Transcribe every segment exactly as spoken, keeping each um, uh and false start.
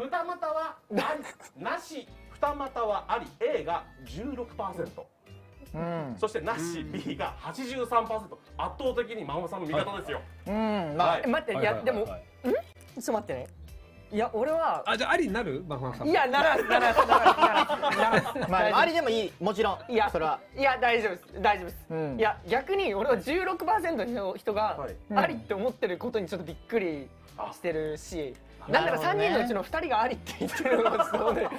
二股はありなし、二股はあり A が じゅうろくパーセント、うん、そしてなし B が はちじゅうさんパーセント、圧倒的に真帆さんの味方ですよ。 うん、まあ待って、いやでもんちょっと待ってね、いや俺はあ、じゃあありになる真帆さん。 いやならならならならまあありでもいい、もちろん。 いやそれはいや大丈夫です大丈夫です、いや逆に俺は じゅうろくパーセント の人がありって思ってることにちょっとびっくりしてるし、なんだかさんにんのうちのふたりがありって言ってるのがそうで、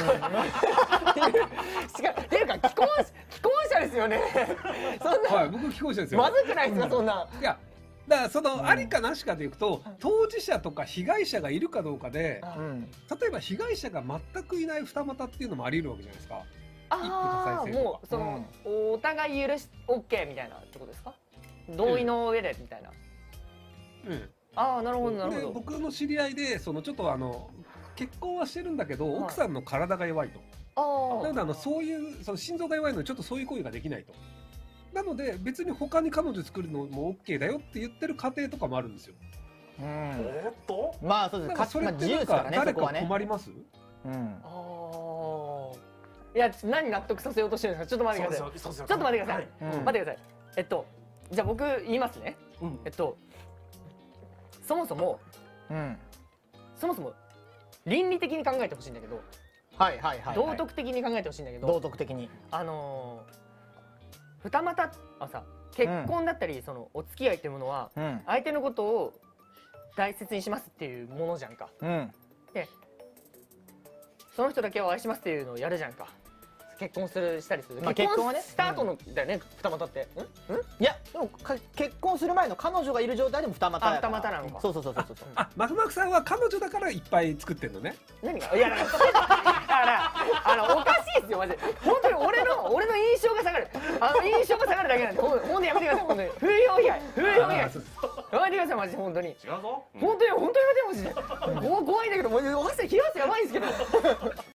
っていうか既婚既婚者ですよね。そんな、 はい、僕既婚者ですよ。 まずくないですかそんな。 いやだからそのありかなしかでいくと、当事者とか被害者がいるかどうかで、例えば被害者が全くいない二股っていうのもあり得るわけじゃないですか。 ああ、もうそのお互い許し オーケー みたいなってことですか。同意の上でみたいな。うん。ああ、なるほどなるほど。 僕の知り合いでそのちょっとあの結婚はしてるんだけど、奥さんの体が弱いと。なのであのそういうその心臓が弱いのでちょっとそういう行為ができないと。なので別に他に彼女作るのも オーケー だよって言ってる家庭とかもあるんですよ。 えっとまあそうです。 それってなんか誰か困ります？ うん。 ああ。いや何納得させようとしてるんですか。ちょっと待ってください。ちょっと待ってください。待ってください。えっとじゃあ僕言いますね。えっとそもそもそもそも倫理的に考えてほしいんだけど、 はいはいはい。 道徳的に考えてほしいんだけど、 道徳的にあの二股はさ、結婚だったりそのお付き合いっていうものは相手のことを大切にしますっていうものじゃんか。でその人だけを愛しますっていうのをやるじゃんか。結婚するしたりする。 まあ結婚はねした後のだよね、二股って。ん？ いやでも結婚する前の彼女がいる状態でも二股やから。 二股なのか。 そうそうそうそうそう。 あ、マフマフさんは彼女だからいっぱい作ってんのね。 何が？いやだからあのおかしいですよマジで。本当に俺の俺の印象が下がる。あの印象が下がるだけなんで、ほんとにやめてください本当に。風評被害、風評被害。やめてくださいマジで本当に。違うぞ。 本当に本当にやめてマジで。怖いんだけど、もうおかしい冷やすやばいんですけど。